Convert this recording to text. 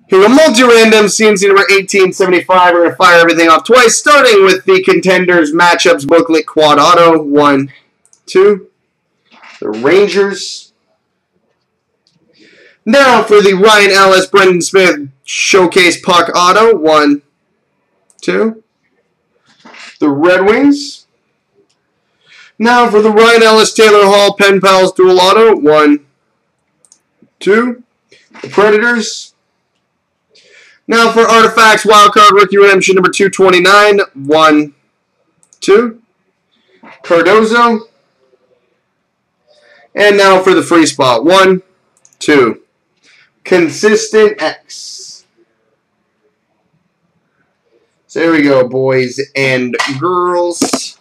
Here we go, multi-random, C&C number 1875. We're going to fire everything off twice, starting with the Contenders Matchups Booklet Quad Auto. 1, 2. The Rangers. Now for the Ryan Ellis, Brendan Smith Showcase Puck Auto. 1, 2. The Red Wings. Now for the Ryan Ellis, Taylor Hall, Pen Pals Dual Auto. 1, 2. The Predators. Now for Artifacts Wildcard Rookie Redemption number 229. 1, 2. Cardozo. And now for the free spot. 1, 2. Consistent X. So there we go, boys and girls.